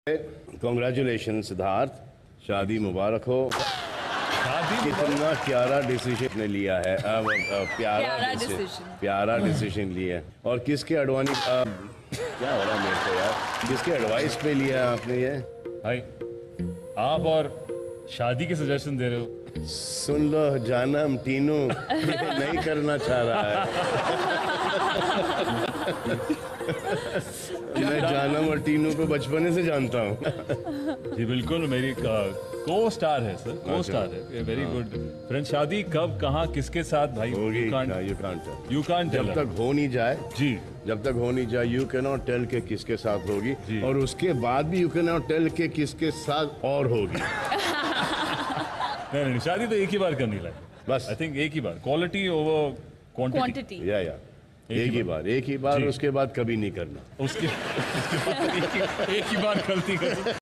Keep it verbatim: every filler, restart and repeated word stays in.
Congratulation Siddharth, शादी मुबारक हो। शादी कितना प्यारा डिसीजन ने लिया है। अब, अब, प्यारा प्यारा डिसीजन decision। प्यारा डिसीजन लिया है। और किसके एडवानी क्या हो रहा है मेरे को यार, किसके एडवाइस पे लिया है आपने ये? भाई आप और शादी के सजेशन दे रहे हो। सुन लो जानम, टीनू नहीं करना चाह रहा है। मैं जानम और टीनू को बचपने से जानता हूँ। जी बिल्कुल, मेरी को स्टार है सर, को स्टार है, वेरी गुड फ्रेंड। शादी कब, कहाँ, किसके साथ भाई? होगी, you can't you can't you can't जब तक हो नहीं जाए, जी जब तक हो नहीं जाए यू कैन नॉट टेल के किसके साथ होगी, और उसके बाद भी यू कैन नॉट टेल के किसके साथ और होगी। नहीं नहीं, शादी तो एक ही बार करनी है बस। आई थिंक एक ही बार, क्वालिटी ओवर क्वांटिटी। क्वांटिटी या या एक ही बार, एक ही बार, उसके बाद कभी नहीं करना। उसके, उसके बाद एक ही, एक ही बार गलती कर